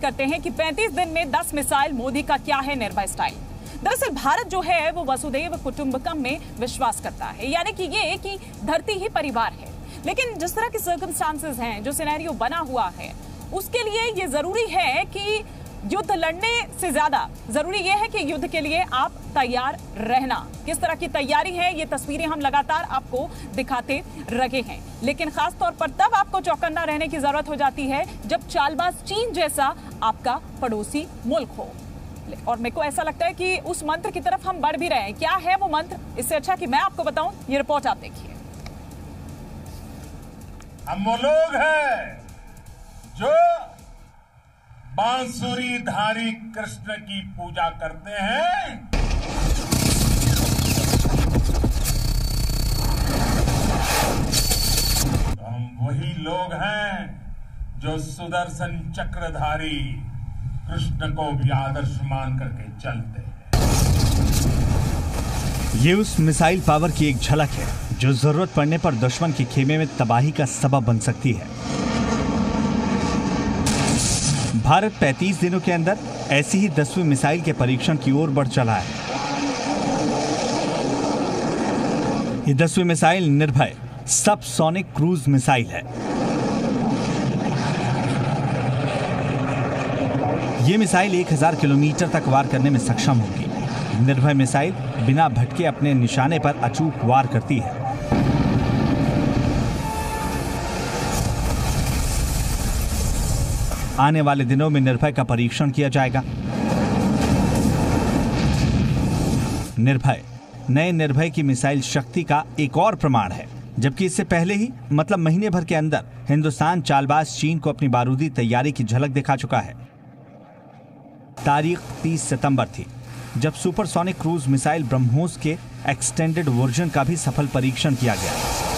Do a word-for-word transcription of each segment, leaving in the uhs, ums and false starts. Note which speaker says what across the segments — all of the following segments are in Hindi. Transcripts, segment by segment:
Speaker 1: करते हैं कि पैंतीस दिन में दस मिसाइल, मोदी का क्या है निर्भय स्टाइल। दरअसल भारत जो है वो वसुदैव कुटुंबकम में विश्वास करता है, यानी कि ये कि धरती ही परिवार है। लेकिन जिस तरह के सर्कमस्टांसेस हैं, जो सिनेरियो बना हुआ है, उसके लिए ये जरूरी है कि युद्ध लड़ने से ज्यादा जरूरी यह है कि युद्ध के लिए आप तैयार रहना। किस तरह की तैयारी है, ये तस्वीरें हम लगातार आपको दिखाते रहे हैं। लेकिन खास तौर पर तब आपको चौकन्ना रहने की जरूरत हो जाती है जब चालबाज चीन जैसा आपका पड़ोसी मुल्क हो। और मेरे को ऐसा लगता है कि उस मंत्र की तरफ हम बढ़ भी रहे हैं। क्या है वो मंत्र, इससे अच्छा कि मैं आपको बताऊं, ये रिपोर्ट आप देखिए।
Speaker 2: हम वो लोग हैं जो बांसुरी धारी कृष्ण की पूजा करते हैं। तो हम वही लोग हैं जो सुदर्शन चक्रधारी कृष्ण को भी आदर्श मान करके चलते हैं।
Speaker 3: ये उस मिसाइल पावर की एक झलक है जो जरूरत पड़ने पर दुश्मन के खेमे में तबाही का सबब बन सकती है। भारत पैंतीस दिनों के अंदर ऐसी ही दसवीं मिसाइल के परीक्षण की ओर बढ़ चला है। ये दसवीं मिसाइल निर्भय सबसोनिक क्रूज मिसाइल है। ये मिसाइल एक हज़ार किलोमीटर तक वार करने में सक्षम होगी। निर्भय मिसाइल बिना भटके अपने निशाने पर अचूक वार करती है। आने वाले दिनों में निर्भय का परीक्षण किया जाएगा। निर्भय नए निर्भय की मिसाइल शक्ति का एक और प्रमाण है, जबकि इससे पहले ही मतलब महीने भर के अंदर हिंदुस्तान चालबाज चीन को अपनी बारूदी तैयारी की झलक दिखा चुका है। तारीख तीस सितंबर थी जब सुपरसोनिक क्रूज मिसाइल ब्रह्मोस के एक्सटेंडेड वर्जन का भी सफल परीक्षण किया गया।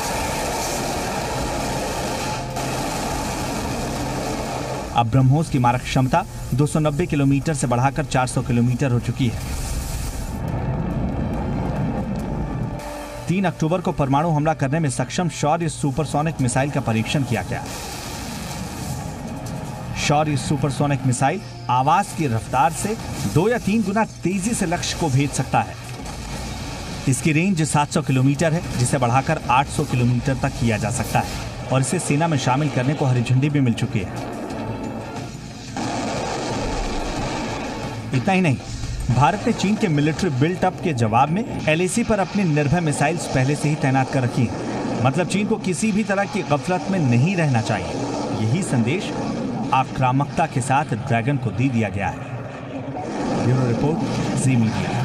Speaker 3: अब ब्रह्मोस की मारक क्षमता दो सौ नब्बे किलोमीटर से बढ़ाकर चार सौ किलोमीटर हो चुकी है। तीन अक्टूबर को परमाणु हमला करने में सक्षम शौर्य सुपरसोनिक मिसाइल का परीक्षण किया गया। शौर्य सुपरसोनिक मिसाइल आवाज की रफ्तार से दो या तीन गुना तेजी से लक्ष्य को भेज सकता है। इसकी रेंज सात सौ किलोमीटर है, जिसे बढ़ाकर आठ सौ किलोमीटर तक किया जा सकता है और इसे सेना में शामिल करने को हरी झंडी भी मिल चुकी है। इतना ही नहीं, भारत ने चीन के मिलिट्री बिल्टअप के जवाब में एल ए सी पर अपनी निर्भय मिसाइल्स पहले से ही तैनात कर रखी है। मतलब चीन को किसी भी तरह की गफलत में नहीं रहना चाहिए। यही संदेश आक्रामकता के साथ ड्रैगन को दे दिया गया है। Bureau report, Zee Media.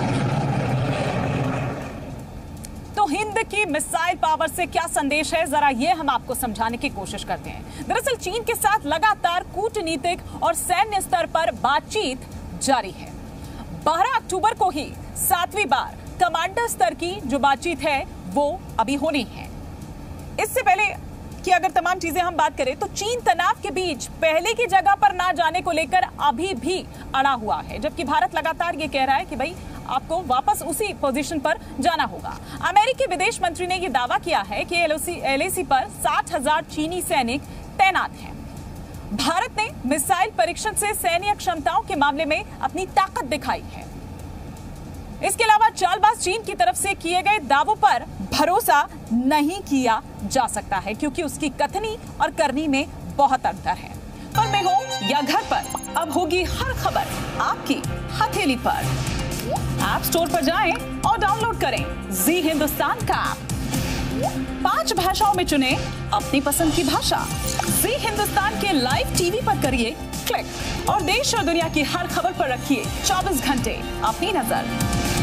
Speaker 1: तो हिंद की मिसाइल पावर से क्या संदेश है, जरा ये हम आपको समझाने की कोशिश करते हैं। दरअसल चीन के साथ लगातार कूटनीतिक और सैन्य स्तर पर बातचीत जारी है। बारह अक्टूबर को ही सातवीं बार कमांडर स्तर की जो बातचीत है वो अभी होनी है। इससे पहले कि अगर तमाम चीजें हम बात करें तो चीन तनाव के बीच पहले की जगह पर ना जाने को लेकर अभी भी अड़ा हुआ है, जबकि भारत लगातार ये कह रहा है कि भाई आपको वापस उसी पोजीशन पर जाना होगा। अमेरिकी विदेश मंत्री ने यह दावा किया है कि एल ए सी पर साठ हजार चीनी सैनिक तैनात हैं। भारत ने मिसाइल परीक्षण से सैन्य क्षमताओं के मामले में अपनी ताकत दिखाई है। इसके अलावा चालबाज चीन की तरफ से किए गए दावों पर भरोसा नहीं किया जा सकता है, क्योंकि उसकी कथनी और करनी में बहुत अंतर है। पर में हो या घर पर, अब होगी हर खबर आपकी हथेली पर। ऐप स्टोर पर जाएं और डाउनलोड करें जी हिंदुस्तान का ऐप। पांच भाषाओं में चुनें अपनी पसंद की भाषा। जी हिंदुस्तान के लाइव टीवी पर करिए क्लिक और देश और दुनिया की हर खबर पर रखिए चौबीस घंटे अपनी नजर।